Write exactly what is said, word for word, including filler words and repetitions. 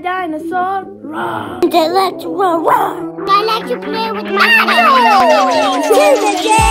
dinosaur, roar. Let's roar, roar. I like to play with my dinosaur.